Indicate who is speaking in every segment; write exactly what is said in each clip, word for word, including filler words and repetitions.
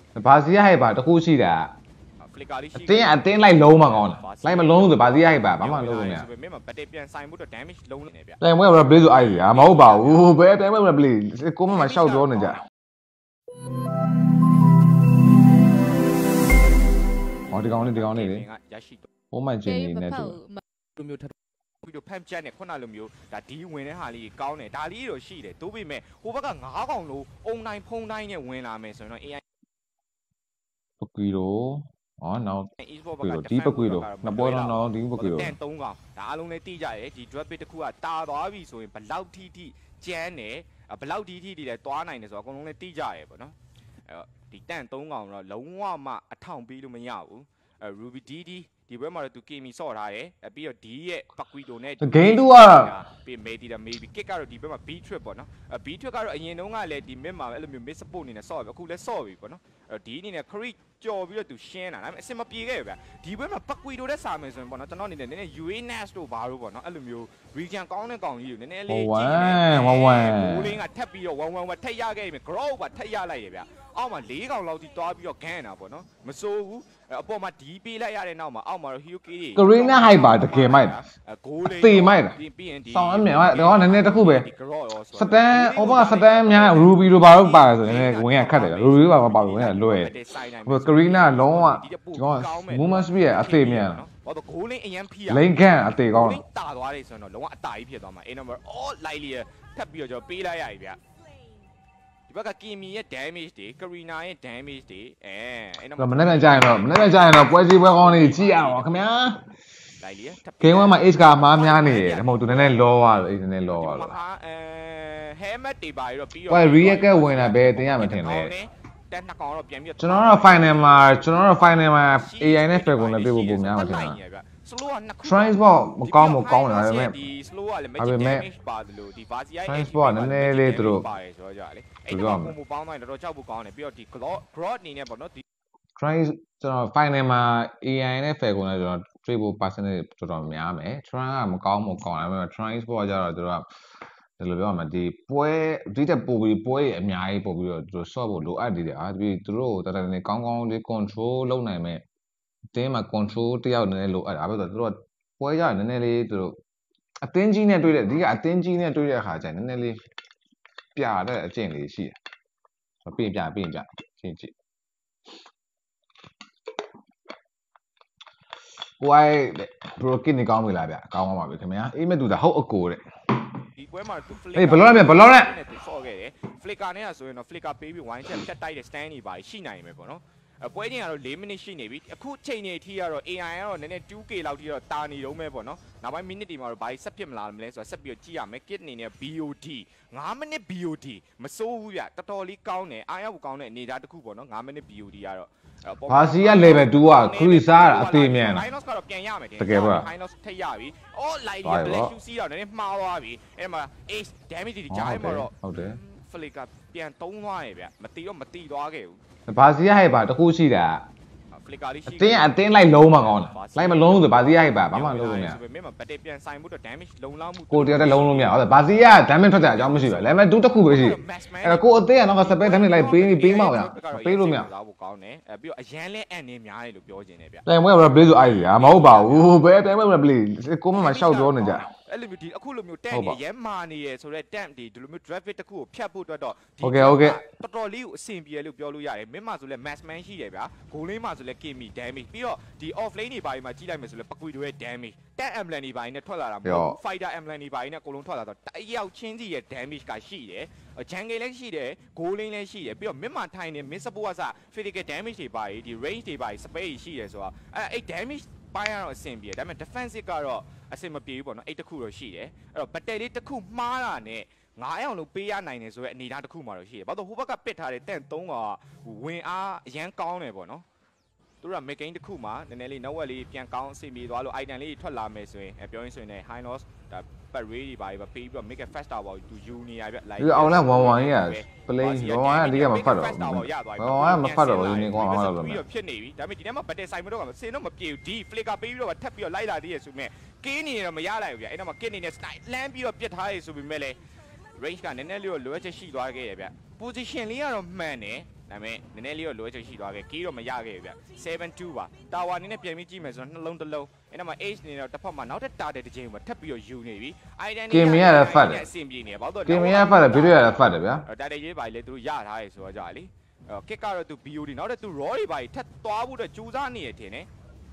Speaker 1: ဘာစီရဟဲ့ပါတခုရှိတာအတင်းအတင်းလိုက်လုံးမှာကောင်းတယ်လိုက်မလုံးလို့ဘာစီရဟဲ့ပါဘာမှလုံးလို့မရမင်းမပတ်ပြန်ဆိုင်မှုတော့ damage လုံးနေဗျတိုင်မွေးကဘယ်ဘလေးဆိုအိုက်ရမဟုတ်ပါဘူးဘယ်တိုင်မွေးဘယ်ဘလေးကိုမမှာရှောက်ပြောနေကြဟောဒီကောင်လေးဒီကောင်လေးလေဟိုမှကျင်းနေနေတူလူမျိုးထပ်ပြီးတော့ဖမ်းချက်နဲ့ခုနလိုမျိုးဒါဒီဝင်တဲ့ဟာလေးကောင်းတယ်ဒါလေးတော့ရှိတယ်တိုးပေမဲ့ဟိုဘက်ကငါးកောင်လို့အုံတိုင်းဖုံတိုင်းနဲ့ဝင်လာမယ်ဆိုရင်တော့ A I ပကွီတော့อ๋อနော်ဒီပကွေတော့နှစ်ပွဲတော့နော်ဒီပကွေတော့တန်သုံးកောင်ဒါအလုံးလေးတိကြရဲဒီ drop bit တစ်ခုကတာသွားပြီဆိုရင်ဘလောက်ထိထိကျန်းတယ်ဘလောက်ထိထိတွေလည်းတွားနိုင်တယ်ဆိုတော့အကုန်လုံးလေးတိကြရဲပေါ့နော်အဲဒီတန်သုံးកောင်တော့လုံးဝမှအထောင်ပြီးလို့မရဘူးအဲ Ruby D D ဒီဘက်မှာတော့သူ K M ဆော့ထားတယ်အဲပြီးတော့ D ရဲ့ပကွီတိုနဲ့ game တူကပြီး maybe ဒါ maybe kick ကတော့ဒီဘက်မှာ B trip ပေါ့နော်အဲ B trip ကတော့အရင်တုန်းကလည်းဒီ mid မှာအဲ့လိုမျိုး mid support အနေနဲ့ဆော့ပြီအခုလည်းဆော့ပြီပေါ့နော်အဲဒီအနေနဲ့ crit ကြော်ပြီးတော့သူရှင်းတာဒါပေမဲ့အစင်မပြေခဲ့ရဗျဒီဘက်မှာပကွီတိုတဲ့စာမယ်ဆိုရင်ပေါ့နော်ကျွန်တော်အနေနဲ့နည်းနည်း U A Nas တို့ဘာလို့ပေါ့နော်အဲ့လိုမျိုး region ကောင်းတဲ့ကောင်ကြီးကိုနည်းနည်းလေးကြည့်နေဝမ်ဝမ်ဘိုးလင်းကထပ်ပြီးတော့ဝမ်ဝမ်ဝထက်ရခဲ့ပြီ grow ပါထက်ရလိုက်ရဗျအောက်မှာ၄កောင်လောက်ထိတွားပြီးတော့ဂန်းတာပေါ့နော်မစိုးဘူးအပေါ်မှာဒီပေးလိုက်ရတဲ့နောက်မှာအောက်မှာတော့ Hero K တွေကရီနာဟိုက်ပါတကယ်မိုက်တာဂိုးလေးတေမိုက်တာဆောင်းအမြင်ကတော့နည်းနည်းတစ်ခုပဲစတန်ဟိုဘကစတန်များ Ruby တို့ဘာလို့ပါတယ်ဆိုရင်လည်းဝင်ရခတ်တယ် Ruby ဘာမှပါလို့ဝင်ရလွယ်ဟိုကရီနာလုံးဝကောင်း movement speed အသေးမြန်ဘာလို့ဂိုးလေးအရင်ဖိရလိန်ကန်အသေးကောင်းတာသွားတယ်ဆိုရင်တော့လုံးဝအတာကြီးဖြစ်သွားမှာ A number all လိုက်လျက်ထပ်ပြီးတော့ကျွန်တော်ပေးလိုက်ရပြီဗျဒီဘက်က K M ရဲ့ damage တွေ Karina ရဲ့ damage တွေအဲအဲ့တော့မနေ့ကကြာရင်တော့မနေ့ကကြာရင်တော့ပွဲစီပွဲကောင်းလေးကြည့်ရအောင်ခင်ဗျာလိုက်လေ game one မှာ H ကမားများနေတယ်ဒါမှမဟုတ်သူနည်းနည်းလောသွားတယ်အဲ့နည်းနည်းလောသွားတော့အဲ helmet တွေပါပြီးတော့ပြီးတော့ react ဝင်လာပဲတင်ရမှာထင်တယ်တက်နှစ်ကောင်တော့ပြန်ပြီးကျွန်တော်တို့ final မှာကျွန်တော်တို့ final မှာ A I နဲ့ Falcon နဲ့ပြေဖို့ပုံများမှာထင်တာslow ကနှစ်ခု transport မကောင်းမကောင်းတယ်ဒါပေမဲ့ဒီ slow ကလည်း magic damage ပါတယ်လို့ဒီ Vasia ရဲ့ transport နည်းနည်းလေးသူတို့ပါတယ်ဆိုတော့ကြာလေအဲ့တော့ပုံမပေါင်းတိုင်းတော့ကြောက်ဖို့ကောင်းတယ်ပြီးတော့ဒီ grot အနေနဲ့ပေါ့နော်ဒီ try ကျွန်တော် final မှာ A I နဲ့ Falcon နဲ့ကျွန်တော် trade ဖို့ percentage တော်တော်များမယ် try ကမကောင်းမကောင်းဒါပေမဲ့ transport ကျတော့သူတို့ကဒီလိုပြောမှာဒီပွဲဒီတက်ပို့ပြီးပွဲအများကြီးပို့ပြီးတော့သူတို့ short ဖို့လိုအပ်နေတယ်အားပြီးသူတို့တော်တော်လေးကောင်းကောင်းလေး control လုပ်နိုင်မဲ့အတင်းမှာ control တယောက်နည်းနည်းလိုအပ်တာအဲ့ဒါဆိုတော့သူတို့ပွဲကြနည်းနည်းလေးသူတို့အတင်းကြီးနဲ့တွေ့တဲ့အဓိကအတင်းကြီးနဲ့တွေ့တဲ့အခါကျရင်နည်းနည်းလေးပြတဲ့အကျင့်လေးရှိတယ်ပြင်ပြပြင်ပြချင်းကြည့်ကိုယ်ဘရိုကင်နေကောင်းပြီလားဗျကောင်းပါပါပြီခင်ဗျာအေးမဲ့သူဒါဟုတ်အကိုတဲ့ဒီပွဲမှာသူ flicker အေးဘလော့နဲ့ဘလော့နဲ့သူဆော့ခဲ့တယ် flicker နဲ့ဆိုရင်တော့ flicker ပေးပြီး wine check ဖြတ်တိုက်တဲ့ stand တွေပါရှိနိုင်မယ်ပေါ့နော်ပွဲချင်းကတော့၄မိနစ်ရှိနေပြီအခုချိန်နေအထိကတော့ A I ကတော့နည်းနည်း two K လောက်ထိတော့တာနေတော့မဲ့ပေါ့နော်နောက်ပိုင်းမိနစ်တွေမှာတော့ဘာဆက်ဖြစ်မလားမလဲဆိုတော့ဆက်ပြီးတော့ကြည့်ရမယ် kit အနေနဲ့ B O D ၅မိနစ် B O D မစိုးဘူးဗျတော်တော်လေးကောင်းတယ်အားရဖို့ကောင်းတဲ့အနေအထားတစ်ခုပေါ့နော်၅မိနစ် B O D ကတော့ဘာစီက level 2ကခရီးစားတာအသေးမြန်တာ Hynos ကတော့ပြန်ရမယ်တကယ်ပေါ့ Hynos ထက်ရပြီအော် light လေး black Q C တော့နည်းနည်းမှားသွားပြီအဲ့မှာ ace damage တွေကြားမှာတော့ဟုတ်တယ် flicker ပြန်သုံးသွားရဗျမတီတော့မတီသွားခဲ့ဘူးဘာစီရဟဲ့ပါတခုရှိတာအတင်းအတင်းလိုက်လုံးမှာကောင်းတယ်လိုက်မလုံးလို့ဆိုဘာစီရဟဲ့ပါဘာမှလုံးလို့မရဘူးမင်းမှာ battle ပြန်ဆိုင်မှုတော့ damage လုံလောက်မှုကိုတယောက်တည်းလုံးလို့မရဟုတ်တယ်ဘာစီရ damage ထွက်ကြအကြောင်းမရှိဘူး level 2တစ်ခုပဲရှိအဲ့တော့ကိုအသေးကတော့ spell damage လိုက်ပေးပေးမအောင်ရပေးလို့မရဘူးကောင်းတယ်အဲပြီးတော့အရန်လဲအန်နေများတယ်လို့ပြောချင်တယ်ဗျတိုင်မွေးက play ဆိုအိုက်ရမဟုတ်ပါဘူးဘယ်တိုင်မွေးက play ကိုမမှာရှောက်ပြောနေကြအဲ့လိုမျိုးဒီအခုလိုမျိုးတန့်နေရဲမာနေရဆိုတော့တန့်ဒီဒီလိုမျိုး draft တစ်ခုကိုဖြတ်ဖို့အတွက်တော့ဒီဟုတ်ကဲ့ဟုတ်ကဲ့တော်တော်လေးကိုအဆင်ပြေလို့ပြောလို့ရတယ်မင်းမှဆိုလဲ mass man ရှိတယ်ဗျာဂိုးလေးမှဆိုလဲ K M damage ပြီးတော့ဒီ off lane တွေဘာတွေမှာကြီးလိုက်မယ်ဆိုလဲပကွီတို့ရဲ့ damage တန့် emblem တွေဘာတွေနဲ့ထွက်လာတာမဟုတ်ဘူး fighter emblem တွေဘာတွေနဲ့အကုန်လုံးထွက်လာတော့တယောက်ချင်းစီရဲ့ damage ကရှိတယ် jungle လည်းရှိတယ်ဂိုးလင်းလည်းရှိတယ်ပြီးတော့မင်းမှထိုင်နေ mid support ကစ physical damage တွေဘာတွေဒီ range တွေဘာတွေ space ရှိတယ်ဆိုတော့အဲ့အဲ့ damage ပိုင်းကတော့အဆင်ပြေဒါပေမဲ့ defensive ကတော့အဆင်မပြေဘူးပေါ့နော်အဲ့တခုတော့ရှိတယ်အဲ့တော့ battle လေးတစ်ခုမှားတာနဲ့ငါးအောင်လို့ပေးရနိုင်တယ်ဆိုရဲအနေအထားတစ်ခုမှတော့ရှိတယ်ဘာလို့ဟိုဘက်ကပစ်ထားတဲ့တန့်သုံးကဝင်အားအရန်ကောင်းတယ်ပေါ့နော်သူတို့က make gain တစ်ခုမှနည်းနည်းလေးနောက်ဝက်လေးပြန်ကောင်းအဆင်ပြေသွားလို့ item လေးထွက်လာမယ်ဆိုရင်ပြောရင်းဆိုရင် high loss ဒါပတ် ray တွေပါပဲပေးပြီးတော့ make a faster ပေါ့သူယူနေရပြလိုက်ဒီအောင်လဲone oneကြီးက play one one ကဒီကမဖတ်တော့ဘူးone one ကမဖတ်တော့ဘူးနေကောင်းအောင်လို့ပြီးတော့ဖြစ်နေပြီဒါပေမဲ့ဒီထဲမှာ battle ဆိုင်မတော့ကစင်တော့မပြေဘူးဒီ flicker ပေးပြီးတော့ထပ်ပြီးတော့လိုက်လာသေးရဆိုမဲ့ကင်းနေတော့မရလိုက်ဘူးဗျအဲ့တော့မှကင်းနေနဲ့ style လမ်းပြီးတော့ပြစ်ထားရဆိုပေမဲ့လေ range ကနည်းနည်းလေးတော့လိုအပ်ချက်ရှိသွားခဲ့ရဗျ position လေးကတော့မှန်တယ်ဒါပေမဲ့နည်းနည်းလေးတော့လိုအပ်ချက်ရှိသွားခဲ့ကီးတော့မရခဲ့ဘူးဗျ seven two ပါတာဝါအနေနဲ့ပြန်ပြီးကြည့်မယ်ဆိုတော့နှလုံးတစ်လုံးအဲ့ဒါမှ H အနေနဲ့တစ်ဖက်မှာနောက်ထပ်တာတဲ့တစ်ချိန်မှာထပ်ပြီးတော့ယူနေပြီ identity
Speaker 2: ကင်မီရတယ်ဖတ်တယ်
Speaker 1: အဆင်ပြေနေဘာလို့
Speaker 2: ကင်မီရဖတ်တယ်ဗီဒီယိုရတယ်ဖတ်တယ်ဗျာ
Speaker 1: တာတဲ့ရေးပါလေသူတို့ရထားရဲဆိုတော့ကြာလေကစ်ကတော့သူ B O D နောက်တဲ့သူ raw တွေပါထပ်သွားဖို့တော့ကြိုးစားနေရထင်တယ်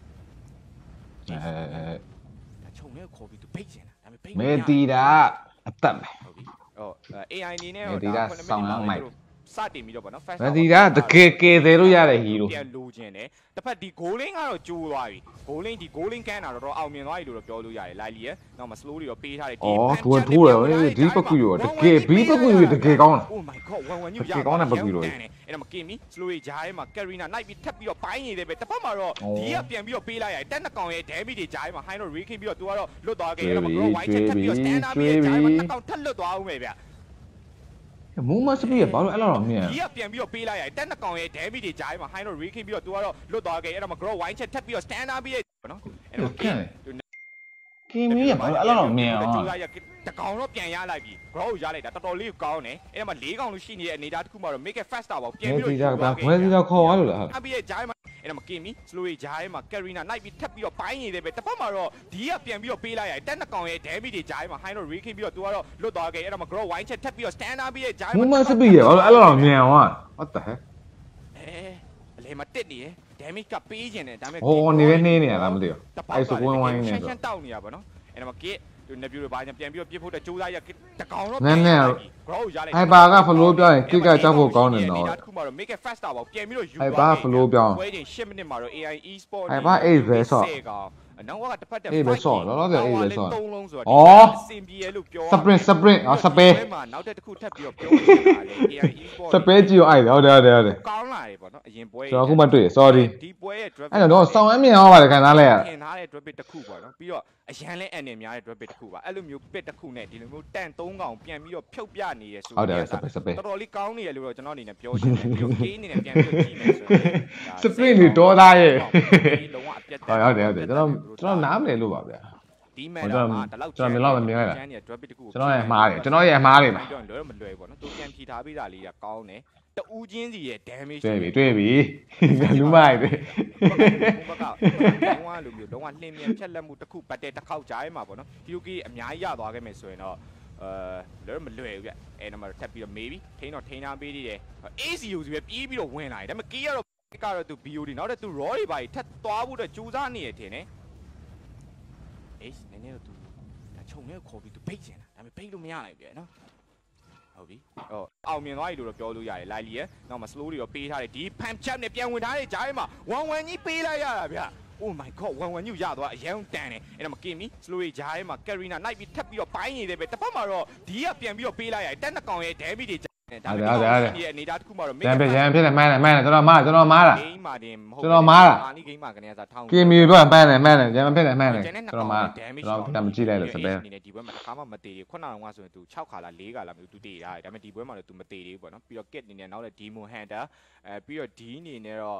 Speaker 1: အဲခြုံနဲ့ခေါ်ပြီးသူဖိတ်ချင်တာဒါပေမဲ့ဖိတ်
Speaker 2: မေတီတာအသက်ပဲ
Speaker 1: ဟုတ်ပြီဟော A I အနေနဲ့
Speaker 2: တော့ဒါဆောင်းအောင်မိုက်
Speaker 1: စတင်ပြီးတော့ဗောနော်
Speaker 2: first မတီတာတကယ်ကယ်သေးလို့ရတဲ့ဟီရို
Speaker 1: ပြန်လိုချင်တယ်တစ်ဖက်ဒီ goaling ကတော့ကျိုးသွားပြီ goaling ဒီ goaling ကန်တာတော့တော့အောင်မြင်သွားပြီလို့တော့ပြောလို့ရတယ် lightly ရဲ့နောက်မှာ slow တွေတော့ပေးထားတယ်
Speaker 2: ဒီအော်သူကထိုးတယ်ဒီပကူရောတကယ်ဘီပကူရောတကယ်ကောင်းတာ
Speaker 1: oh my god ဝမ်ဝမ်ညူရ
Speaker 2: ကောင်းတဲ့ပကူရော
Speaker 1: အဲ့ဒါမှာကင်မီ slow ကြီးဂျားရဲ့မှာ Karina နိုင်ပြီးထပ်ပြီးတော့ပိုင်းနေတယ်ပဲတစ်ဖက်မှာတော့ဒီကပြန်ပြီးတော့ပေးလိုက်ရတယ်တက်နှစ်ကောင်ရဲ့ damage တွေဂျားရဲ့မှာ high တော့ reclaim ပြီးတော့သူကတော့လွတ်သွားခဲ့အဲ့ဒါမှာ grow white ချက်ထပ်ပြီးတော့ stand up ပြီးဂျားရဲ့မှာတစ်ကောင်ထပ်လွတ်သွားအောင်ပဲဗျ
Speaker 2: မူမစပီးရဘာလို့အဲ့လိုတော့မြင်
Speaker 1: ဒီကပြန်ပြီးတော့ပေးလိုက်ရတယ်တက်နှစ်ကောင်ရဲ့ damage တွေဂျားရဲ့မှာ high တော့ reclaim ပြီးတော့သူကတော့လွတ်သွားခဲ့အဲ့ဒါမှာ grow white ချက်ထပ်ပြီးတော့ stand up ပြီးနော်
Speaker 2: အဲ့ဒါကင်ကင်မီရဘာလို့အဲ့လိုတော့မြင်အောင်
Speaker 1: ကျူရတကောင်တော့ပြန်ရလိုက်ပြီ grow ရလိုက်တာတော်တော်လေးကောင်းတယ်အဲ့ဒါမှာ၄ကောင်လို့ရှိနေတဲ့အနေအထားတစ်ခုမှတော့ make it faster ပေါ့ပြန်ပြီးတော့
Speaker 2: ဒီကဘယ်စီတော့ခေါ်သွားလို့လား
Speaker 1: အပြီးရဲ့ဂျားမှာအဲ့ဒါမှာကင်မီ slow ဂျားရဲ့မှာ Karina နိုင်ပြီးထပ်ပြီးတော့ပိုင်းနေတယ်ပဲတစ်ဖက်မှာတော့ဒီကပြန်ပြီးတော့ပေးလိုက်ရတယ်တက်နှစ်ကောင်ရဲ့ damage တွေဂျားရဲ့မှာ high တော့ reclaim ပြီးတော့သူကတော့လွတ်သွားခဲ့အဲ့ဒါမှာ grow white ချက်ထပ်ပြီးတော့ stand up ပြီးရဲ့ဂျား
Speaker 2: မူမစပီးရဘာလို့အဲ့လိုတော့မြင်အောင် what the heck
Speaker 1: အဲအလေမှာတက်နေရ damage ကပေးခြင်းတယ်ဒါပေမဲ့
Speaker 2: ဟိုနေနေနေရလားမသိဘူးအဲ့ဆိုဝင်းဝိုင်းနေ
Speaker 1: တော့ရှင်းတောက်နေရပါတော့အဲ့ဒါမှာ kit သူနေပြူတွေဘာပြန်ပြီးတော့ပြစ်ဖို့တကြိုးစားရတကောင်တော့
Speaker 2: နည်းနည်း
Speaker 1: grow ရလိုက်
Speaker 2: ဟိုက်ပါကဖလိုးပြောရင် kit ကကြောက်ဖို့ကောင်းတယ်နော်
Speaker 1: ဒါတခုမှတော့ make it faster ပေါ့ပြန်ပြီးတော့ယူ
Speaker 2: ဟိုက်ပါဖလိုးပြောင်း
Speaker 1: ပွဲချင်းeightမိနစ်မှာတော့ A I e-sport
Speaker 2: ဟိုက်ပါeightပဲဆော့
Speaker 1: နောက်ကတစ်ဖက်တက်
Speaker 2: eightပဲဆော့လောလောဆယ်eightပဲဆော့
Speaker 1: သုံးလုံးဆိုတော့အစင်ပြေလို့ပြော
Speaker 2: sprint sprint အော် spare
Speaker 1: မှာနောက်တစ်ခုထပ်ပြီးတော့ပြောနေတာလေ A I e-sport
Speaker 2: spare ကြည့်ရောအဲ့ဟုတ်တယ်ဟုတ်တယ်ဟုတ်တယ်
Speaker 1: ကောင်းလာတယ်ပေါ့နော်အရင်ပွဲ
Speaker 2: ကျွန်တော်အခုမှတွေ့ sorry
Speaker 1: ဒီပွဲရဲ့ drop
Speaker 2: အဲ့တော့ဆောင်းအမြင်အောင်ပါတယ်ခံစားလိုက်ရ
Speaker 1: ထင်ထားတဲ့ drop bit တစ်ခုပေါ့နော်ပြီးတော့အရန်လဲအန်နေများတဲ့ drop bit တစ်ခုပါအဲ့လိုမျိုး bit တစ်ခုနဲ့ဒီလိုမျိုးတန်သုံးကောင်ပြန်ပြီးတော့ဖြုတ်ပြနေရဆို
Speaker 2: ဟုတ်တယ် spare spare
Speaker 1: တော်တော်လေးကောင်းနေရလို့တော့ကျွန်တော်အနေနဲ့ပြောချင်တယ်ပြီးတော့ game အနေနဲ့ပြန်ပြီးကြည့်မယ်ဆိုရင်
Speaker 2: sprint တွေတော်သားရဲ့
Speaker 1: လုံးဝအပြတ်
Speaker 2: ဟုတ်ဟုတ်တယ်ဟုတ်တယ်ကျွန်တော်ကျွန်တော်နားမလည်လို့ပါဗျာ
Speaker 1: ဒီမဲ့တော့မှာဒီလောက်
Speaker 2: ကျွန်တော်မြင်တော့မမြင်ရတာ
Speaker 1: ကျန်းနေတဲ့ drop bit တခု
Speaker 2: ကျွန်တော်ရဲ့မှားတယ်ကျွန်တော်ရဲ့မှားတယ်ပါ
Speaker 1: ပြောရင်လွယ်တော့မလွယ်ပေါ့နော်သူပြန်ဖြီထားပေးတာလေးကကောင်းတယ်တူးချင်းစီရဲ့ damage
Speaker 2: တွေ့ပြီတွေ့ပြီလူမိုက်ပဲ
Speaker 1: ဘက်ကလုံးဝလိုမျိုးလုံးဝလှင်မြန်ဖြတ်လက်မှုတစ်ခုပတ်တဲ့တစ်ခေါက်ကြားထဲမှာပေါ့နော် P U K အများကြီးရသွားခဲ့မယ်ဆိုရင်တော့အဲလွယ်တော့မလွယ်ဘူးဗျအဲနံပါတ်ထပ်ပြီးတော့မေးပြီးထိန်းတော့ထိန်းထားပေးသေးတယ် A C U ဆိုပဲပြေးပြီးတော့ဝင်လာတယ်ဒါပေမဲ့ key ကတော့ကတော့သူ B O D နောက်တဲ့သူ raw တွေပါထပ်သွားဖို့တော့ကြိုးစားနေရထင်တယ်အေးနည်းနည်းတော့သူဒါခြုံနဲ့ခေါ်ပြီးသူဖိတ်ချင်တာဒါပေမဲ့ဖိတ်လို့မရနိုင်ပြန်နော်ဟုတ်ပြီဟောအောင်မြင်သွားပြီလို့တော့ပြောလို့ရတယ် lightly ရဲ့နောက်မှာ slow တွေတော့ပေးထားတယ်ဒီ pump chat နဲ့ပြန်ဝင်ထားတဲ့ဂျားထဲမှာone oneကြီးပေးလိုက်ရတာဗျ oh my god one one ညူရသွားအရန်တန်တယ်အဲ့ဒါမှာ Kimi slow ဂျားထဲမှာ Karina နိုင်ပြီးထပ်ပြီးတော့ပိုင်းနေတယ်ပဲတစ်ဖက်မှာတော့ဒီကပြန်ပြီးတော့ပေးလိုက်ရတယ်တက်နှစ်ကောင်ရဲ့ damage တွေ
Speaker 2: ဒါပဲဟုတ်တယ်ဟုတ်တယ်
Speaker 1: ဒီအနေသားတစ်ခုမှတော့
Speaker 2: ရန်ဖြစ်ရန်ဖြစ်တယ်မှန်းတယ်မှန်းတယ်ကျွန်တော်မှားကျွန်တော်မှားတာ
Speaker 1: game မှာတင်မဟုတ်
Speaker 2: ကျွန်တော်မှားတာ
Speaker 1: အာနီ game မှာကနေစားထောင်း
Speaker 2: Kimi ပြောမှန်းတယ်မှန်းတယ်ရန်ဖြစ်တယ်မှန်းတယ်ကျွန်တော်မှားကျွန်တော်ကမကြည့်လိုက်လို့စပယ်
Speaker 1: အနေနဲ့ဒီဘွဲမှာတစ်ခါမှမသေးဘူးခုနကတော့ဆိုရင် तू ၆ခါလား၄ခါလားမသိဘူး तू တည်ထားတယ်ဒါပေမဲ့ဒီဘွဲမှာတော့ तू မတည်သေးဘူးပေါ့နော်ပြီးတော့ kit အနေနဲ့နောက်တဲ့ demon hunter အဲပြီးတော့ D အနေနဲ့တော့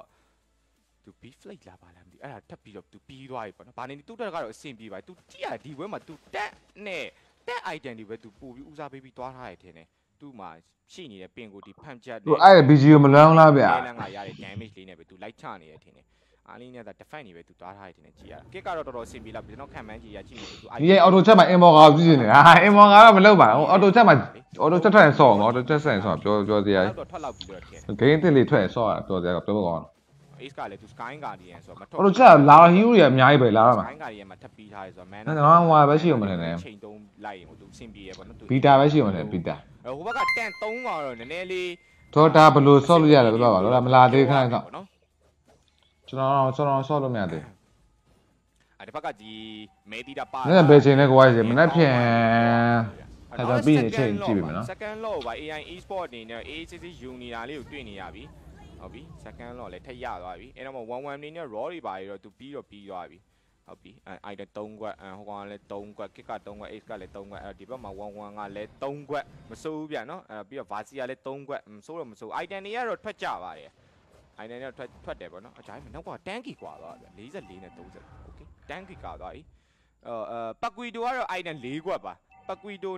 Speaker 1: तू beef flake လာပါလားမသိအဲ့ဒါထပ်ပြီးတော့ तू ပြီးသွားပြီပေါ့နော်ဘာနေ तू တက်ကတော့အဆင်ပြေပါ तू ကြည့်ရဒီဘွဲမှာ तू တက်နဲ့တက် item တွေပဲ तू ပို့ပြီးဦးစားပေးပြီးသွားထားတယ်ထင်တယ်သူ့မှာရှိနေတဲ့ပင်ကိုဒီဖမ်ချက်
Speaker 2: သူအဲ့ B G ကိုမလွမ်းလားဗျာ
Speaker 1: လမ်းကရတဲ့ damage လေးနဲ့ပဲ तू လိုက်ချနေရထင်တယ်အားလေးနဲ့ဒါ defend နေပဲ तू သွားထားရထင်တယ်ကြည့်ရတာ kick ကတော့တော်တော်အဆင်ပြေလာပြီကျွန်တော်ခံမှန်းကြည့်ရကြည့်နေ तू
Speaker 2: ဒီ auto chat မှာ inbox ကကြည့်နေဟာ inbox ကတော့မလုပ်ပါဘူး auto chat မှာ auto chat ထွက်ရင်ဆော့အောင် auto chat ဆက်ရင်ဆော့ပြောပြောစရာ
Speaker 1: တော့ထွက်လောက်ပြီးတော့ထင်
Speaker 2: game တစ်လေးထွက်ရင်ဆော့ရပြောစရာပြောဖို့ကောင်း
Speaker 1: ace ကလည်း तू sky guardian ဆိုတော့မ
Speaker 2: ထွက် auto chat လာ hero တွေအများကြီးပဲလာတော့မှာ
Speaker 1: sky guardian မှာထပ်ပြီးထားရဲဆိုတော့ man
Speaker 2: နော်ဟိုပဲရှိအောင်မထင်နဲ့
Speaker 1: ချိန်သုံးလိုက်ရင် तू အဆင်ပြေရပေါ့နော်
Speaker 2: beta ပဲရှိအောင်ထင် beta
Speaker 1: ဟိုဘက်ကတန်သုံးကောင်တော့နည်းနည်းလေး
Speaker 2: တော့ဒါဘယ်လိုဆော့လို့ရလဲပြောပါတော့မလာသေးခဏတော့ကျွန်တော်ကျွန်တော်ဆော့လို့မရသေး
Speaker 1: အဲ့ဒီဘက်ကဒီမဲတီတာပါ
Speaker 2: နည်းဘယ်ချိန်လဲကိုဝိုင်းစီမနေ့ပြန်အဲ့ဒါပြီးရင်ချိန်ကြည့်ပြီမနော်
Speaker 1: second law ပါ A I e-sport အနေနဲ့ A C C ယူနေတာလေးကိုတွေ့နေရပြီဟုတ်ပြီ second law လည်းထက်ရသွားပြီအဲ့တော့one one နေနဲ့ raw တွေပါပြီးတော့သူပြီးတော့ပြီးသွားပြီဟုတ်ပြီအဲ့ဒါသုံးခွက်ဟိုကောင်ကလည်းသုံးခွက် kick ကသုံးခွက် ace ကလည်းသုံးခွက်အဲ့ဒီဘက်မှာone oneကလည်းသုံးခွက်မစိုးဘူးဗျနော်အဲ့ပြီးတော့ Vasia လည်းသုံးခွက်မစိုးတော့မစိုး item တွေကတော့ထွက်ကြပါတယ် item တွေထွက်ထွက်တယ်ပေါ့နော်အကြိုင်းနောက်က tanky กว่าသွားဗျforty-fourနဲ့thirty okay tanky ကသွားပြီအဲအဲ Paquito ကတော့ item fourခွက်ပါ Paquito နဲ့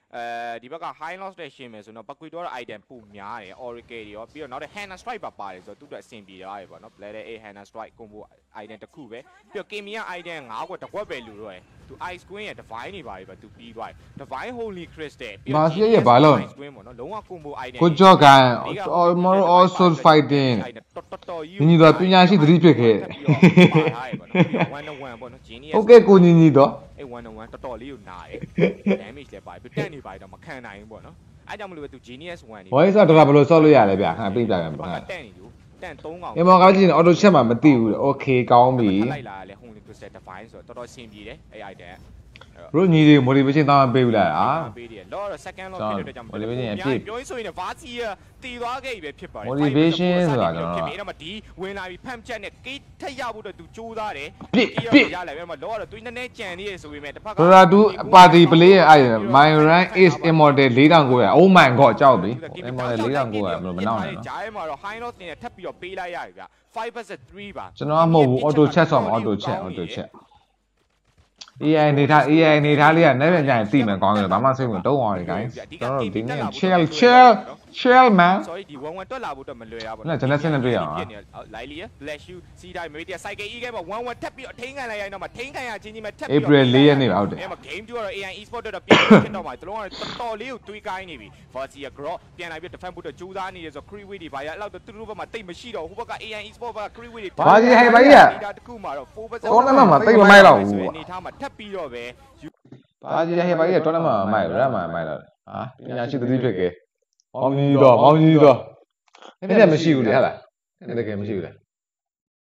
Speaker 1: အဲဒီဘက်က high loss တဲ့ရှင်းမယ်ဆိုတော့ Bakuito ရဲ့ item ပုံများတယ် Oracle တွေရောပြီးတော့နောက်တဲ့ Hana Strike ပါပါတယ်ဆိုတော့သူ့အတွက်အဆင်ပြေသွားတယ်ပေါ့နော် Blader A Hana Strike combo item တစ်ခုပဲပြီးတော့ Kimi ရဲ့ item ၅ခွက်တစ်ခွက်ပဲလူတော့တယ်သူ Ice Queen ရဲ့ Divine တွေပါတယ်ပဲသူပြီးသွားတယ် Divine Holy Crystal ပြီးတော့
Speaker 2: Master ရဲ့ဘာလို့
Speaker 1: Ice Queen ပေါ့နော်လုံးဝ combo item
Speaker 2: ကိုကြော့ကန် all all soul fighting ညီညီတော့ပညာရှိသတိဖြစ်ခဲ့
Speaker 1: one to one ပေါ့နော် Genius
Speaker 2: โอเคကိုညီညီတော့
Speaker 1: အဲ့ one to one တော်တော်လေးကိုနာတယ် damage လည်းပါတယ်ပြီးတက်နေပါတယ်တော့မခံနိုင်ဘူးပေါ့နော်အဲ့ကြောင့်မလို့ပဲသူ Genius one နေ
Speaker 2: voice တော့ဘယ်လိုဆော့လို့ရလဲဗျာခဏပြပြပြန်ပါ
Speaker 1: တက်နေလို့တန်သုံးកောင်
Speaker 2: အမောင်ကကြည့်နေ auto check မှာမသိဘူးโอเคကောင်းပြီ
Speaker 1: လိုက်လာလဲ Holy Crystal Divine ဆိုတော့တော်တော်အဆင်ပြေတယ်အဲ့ item
Speaker 2: bro ညီတွေ motivation တောင်းပေးဘူးလားအာ
Speaker 1: ပေးတယ်လောတော့ second lock ဖြစ်တဲ့ကြောင့်ပြောရင်းဆိုရင်ဗာစီတည်သွားခဲ့ပြီပဲဖြစ်ပါတယ်
Speaker 2: motivation ဆိုတာကျွန်တော်
Speaker 1: ဖြစ်ပြီးတော့မဒီဝင်လာပြီးဖမ်းချက်နဲ့ကိတ်ထက်ရဖို့တော့သူစူးစမ်းတယ်
Speaker 2: ပြစ်ပြစ်
Speaker 1: ရလာပြီမလောတော့သူနည်းနည်းကြံသေးရဆိုပေမဲ့တစ်ဖက်က
Speaker 2: brother 2 party play ရဲ့အဲ့ my rank is immortal ၄၉၀၀ oh my god ကြောက်ပြီ immortal ၄၉၀၀ ဘယ်လိုမနောက်နိုင်နော်
Speaker 1: ဂျားထဲမှာတော့ high loss တင်ထပ်ပြီးတော့ပေးလိုက်ရပြီဗျfive versus three ပါ
Speaker 2: ကျွန်တော်ကမဟုတ်ဘူး auto check ဆော့မှာ auto check auto check A I နေထား A I နေထားလေးကနည်းနည်းကြရင်သိမယ်ကောင်းတယ်ဘာမှစိတ်ဝင်တော့အောင်လေ guys ကျွန်တော်တို့ဒီနေ့ chill chill chill man
Speaker 1: sorry ဒီ one one တွက်လာဖို့တော့မလွယ်ရပါဘူး
Speaker 2: နဲ့ကျွန်တော်စင်းနေတွေ့ရအောင်
Speaker 1: လိုက်လီ bless you စီတိုင်းမေးတဲ့ cycle e ကမှာ one one ထပ်ပြီးအထိန်ခံလိုက်ရရင်တော့မထိန်ခံရချင်းချင်းပဲထပ်ပြီး
Speaker 2: April ၄ရက်နေ့ပါဟုတ်တယ်
Speaker 1: အဲ့မှာ game 2ကတော့ A I e-sport တော့ပြန်ဖြစ်တော့မှာတလုံးကတော့တော်တော်လေးကိုတွေးကိုင်းနေပြီ Vasia Grow ပြန်လာပြီး defend ဖို့တော့ကြိုးစားနေရဆို Creeway တွေဘာရအဲ့လောက်တော့သူတို့ဘက်မှာတိတ်မရှိတော့ဟိုဘက်က A I e-sport ဘက်က Creeway တွေ
Speaker 2: ဘာကြီးဟဲ့ဘာကြီးอ่ะ
Speaker 1: တခုမှာတော့ four versus
Speaker 2: တော်တော်မှတိတ်မမိုက်တော့ဘူး
Speaker 1: အနေထားမှာထပ်ပြီးတော့ပဲ
Speaker 2: ဘာကြီးဟဲ့ဘာကြီးတော်တော်မှမိုက်ရမ်းမှမိုက်တော့ဟာပညာရှိသတိဖြစ်ခဲ့မောင်ကြီးတော့မောင်ကြီးတော့နည်းနည်းမရှိဘူးလေဟုတ်လားနည်းနည်းတကယ်မရှိဘူးလေ